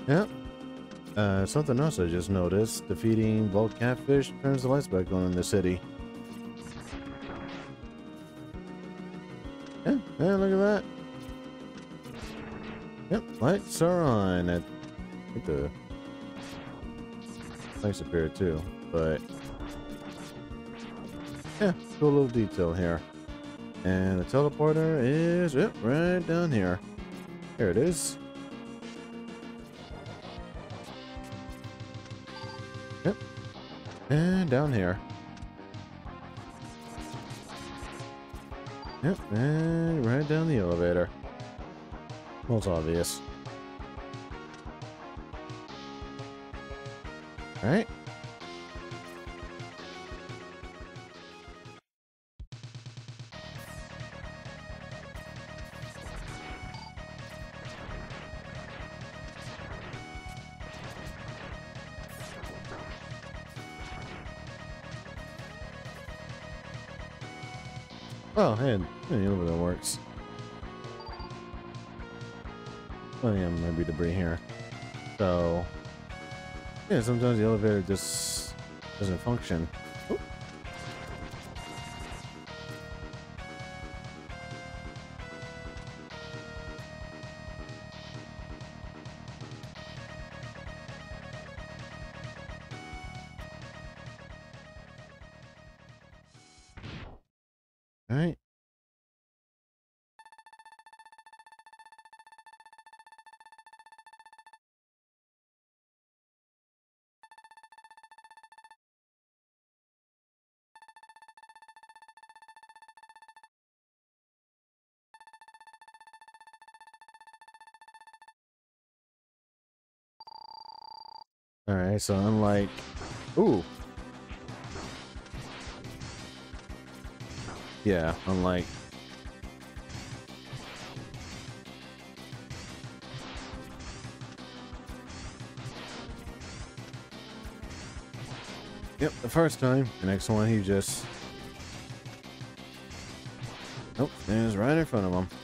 Yep. Something else I just noticed. Defeating bulk catfish turns the lights back on in the city. Yeah, yeah, look at that. Yep, lights are on. I think the lights appear too, but yeah, cool little detail here. And the teleporter is, yep, right down here. Here it is. Yep. And down here. Yep, and right down the elevator. Well, it's obvious. Alright. Oh, hey, the elevator works. Oh yeah, maybe debris here. So, yeah, sometimes the elevator just doesn't function. Oh. All right. All right. So unlike, ooh, yeah, unlike. Yep, the first time. The next one, he just. Nope, there's right in front of him.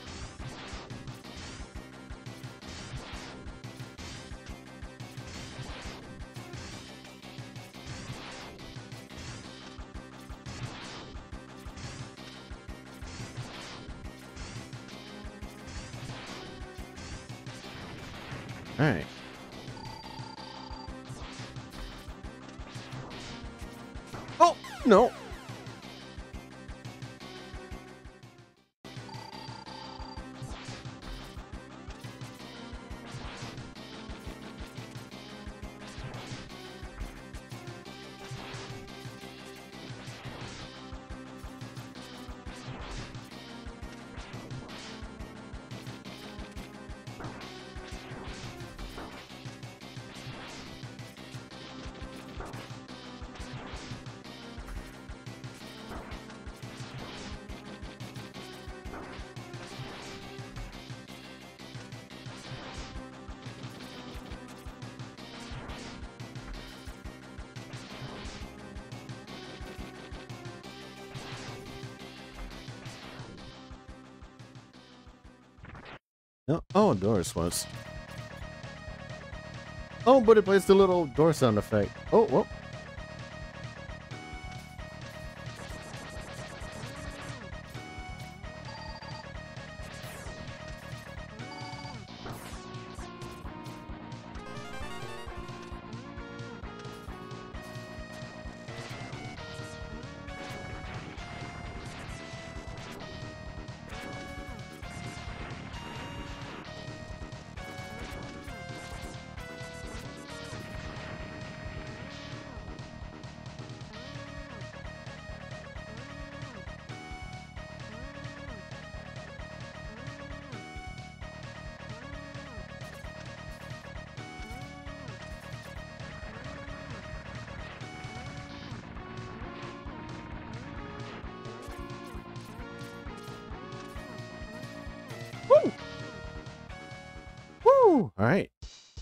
All right. Oh no. No. Oh, doors was. Oh, but it plays the little door sound effect. Oh, well. Woo! Woo! All right.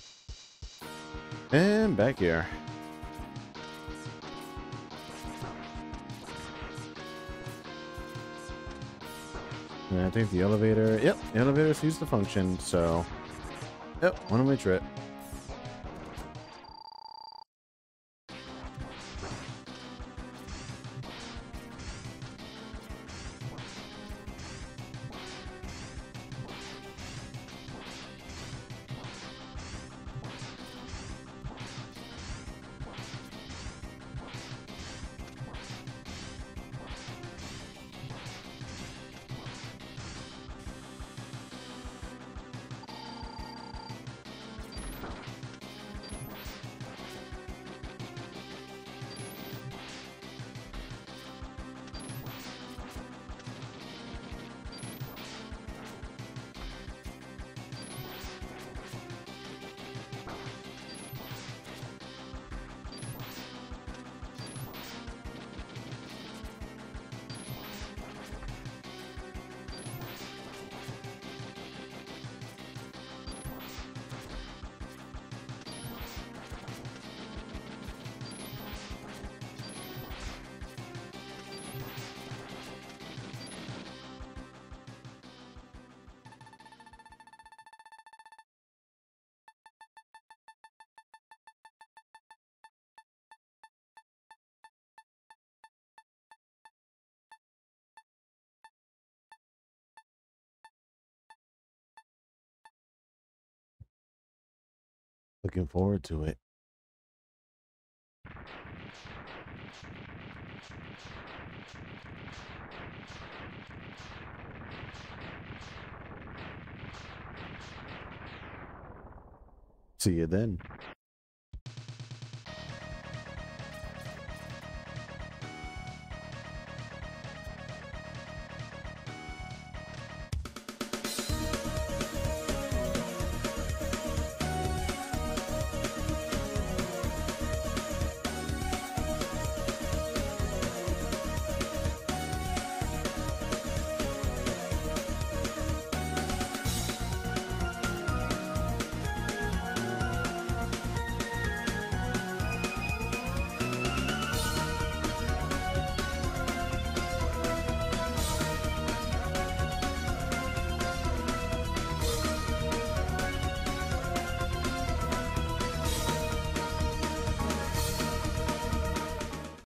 And back here. And I think the elevator, yep, the elevator sees the function, so, yep, one-way trip. Looking forward to it. See you then.